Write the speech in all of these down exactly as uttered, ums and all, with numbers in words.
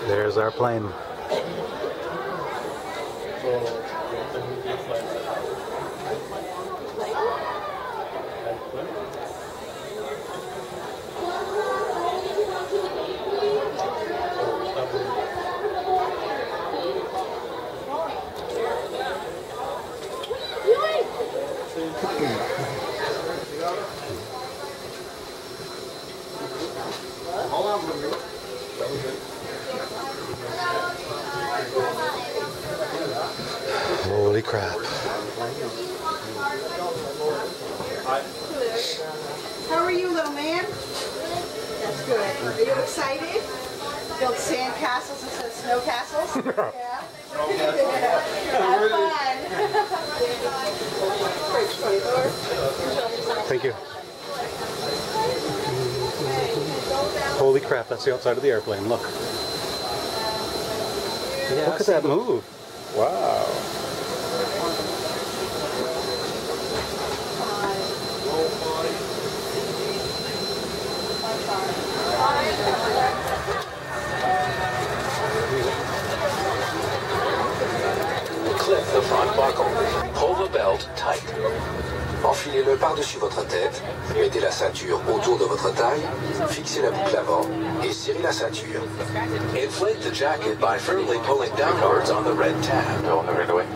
There's our plane. Holy crap. How are you, little man? That's good. Are you excited? Build sand castles instead of snow castles? Yeah. Have fun. Thank you. Holy crap, that's the outside of the airplane. Look. Yeah, look at that move. Wow. Clip the front buckle. Pull the belt tight. Enfilez-le par-dessus votre tête, mettez la ceinture autour de votre taille, fixez la boucle avant et serrez la ceinture. Inflate the jacket by firmly pulling downwards on the red tab. Going right away.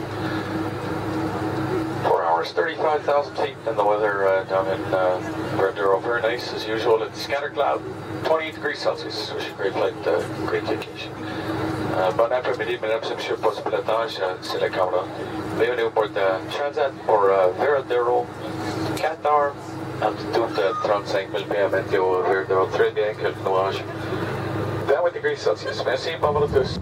Four hours, thirty-five thousand feet, and the weather uh, down in uh, Verduro, very nice as usual. It's scattered cloud, twenty-eight degrees Celsius, which is a great flight, uh, great vacation. Uh, bon après-midi, mesdames et messieurs, poste pilotage, uh, c'est le Canada. Bienvenue au bord de Transat pour uh, Verduro, Qatar, altitude de trente-cinq mille pieds, météo Verduro, très bien, quelques nuages. vingt-huit degrees Celsius. Merci, bon vol à tous.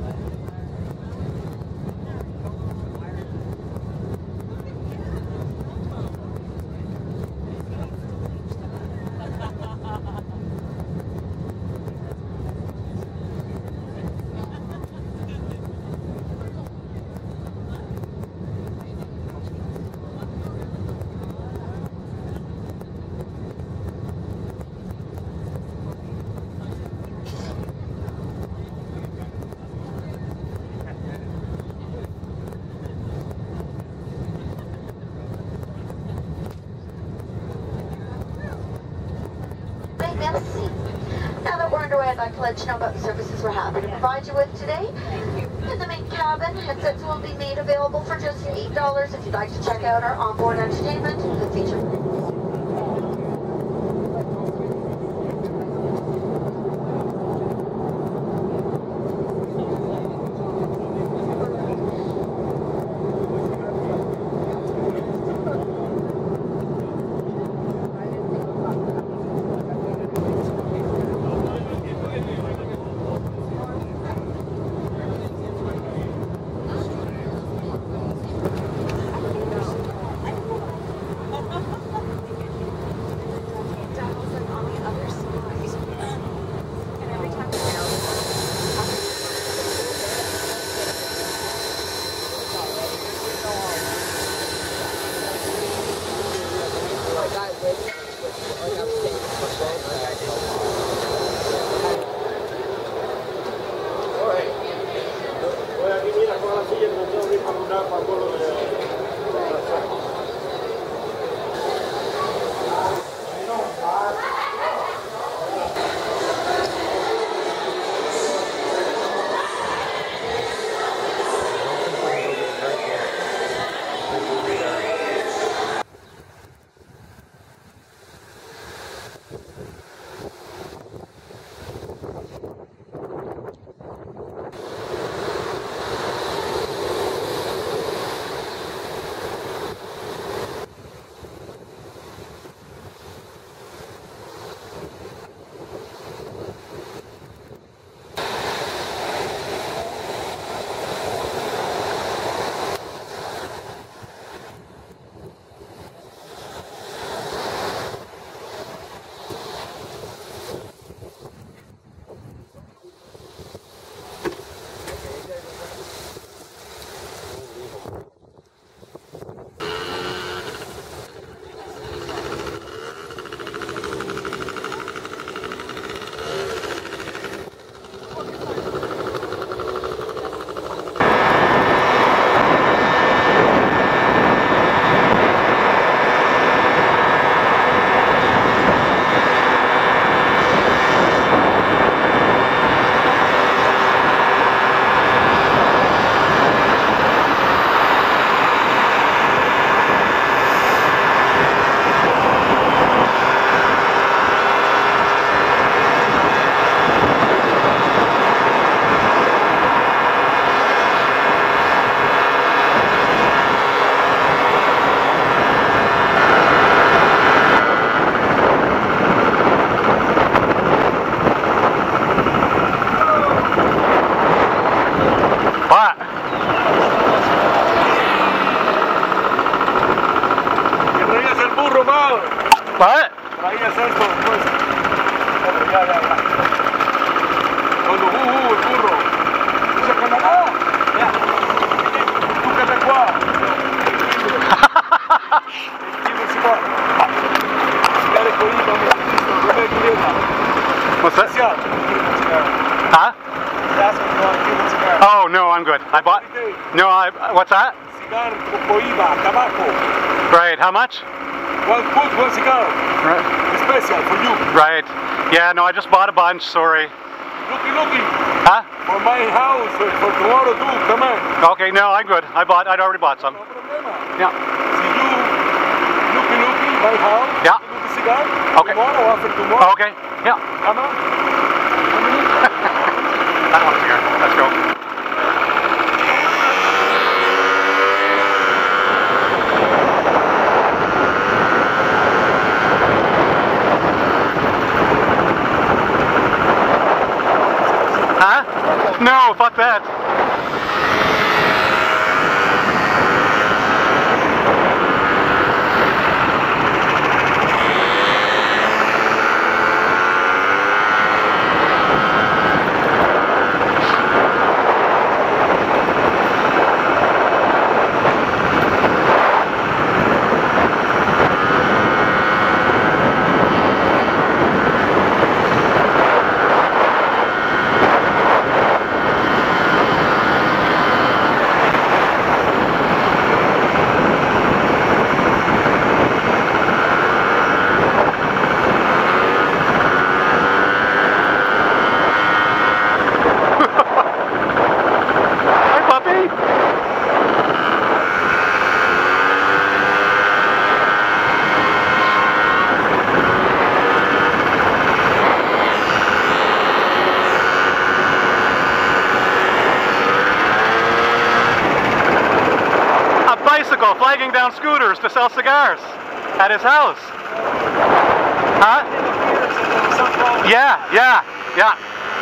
Merci. Now that we're underway, I'd like to let you know about the services we're happy to provide you with today. In the main cabin, headsets will be made available for just eight dollars if you'd like to check out our onboard entertainment. The feature. Special. Huh? He's asking if you want a Cuban cigar. Oh no, I'm good. I bought. No, I. What's that? Cigar Coiba, tobacco. Right. How much? One food, one cigar. Right. Special for you. Right. Yeah. No, I just bought a bunch. Sorry. Looky, looky. Huh? For my house, uh, for tomorrow too. Come on. Okay. No, I'm good. I bought. I'd already bought some. No problema. Yeah. See you. Looky, looky. My house. Yeah. Looky cigar. Okay. Tomorrow, after tomorrow. Okay. Yeah. Come on. That one's here. Let's go. Huh? No, fuck that. Flagging down scooters to sell cigars at his house. Huh? Yeah, yeah, yeah.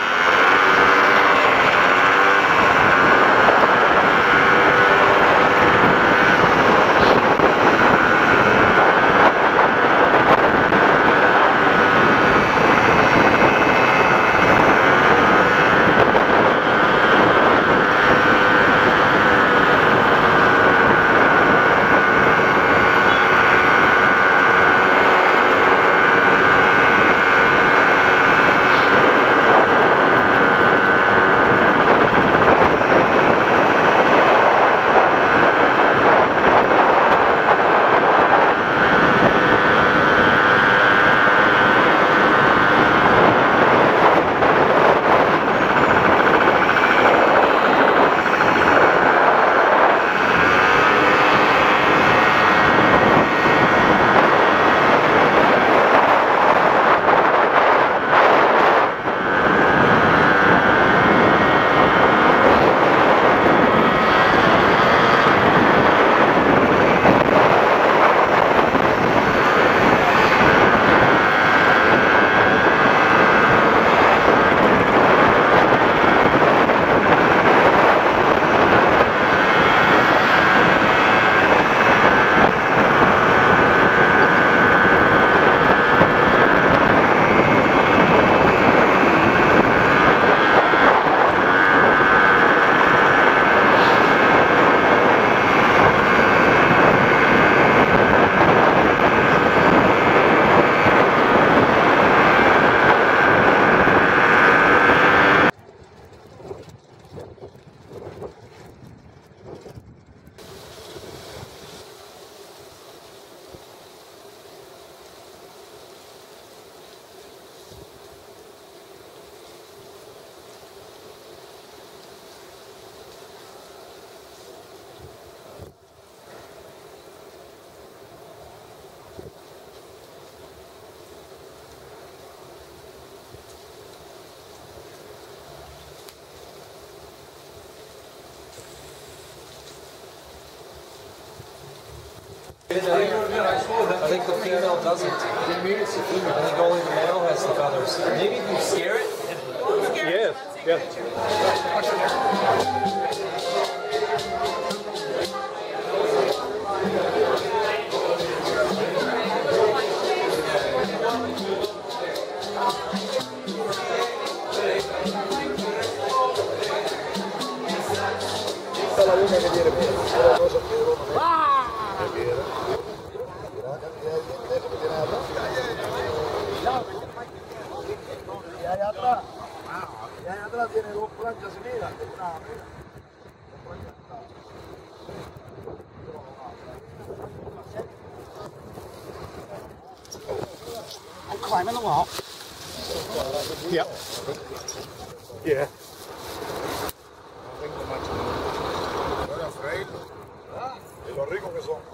I think the female doesn't. I think only the male has the feathers. Maybe if you scare it. Yes, yes. Allá atrás. atrás. Y allá atrás tiene dos planchas y mira, una, mira. Dos planchas. I'm climbing the wall. Yep. Yeah. Y los ricos que son.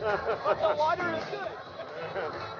The water is good.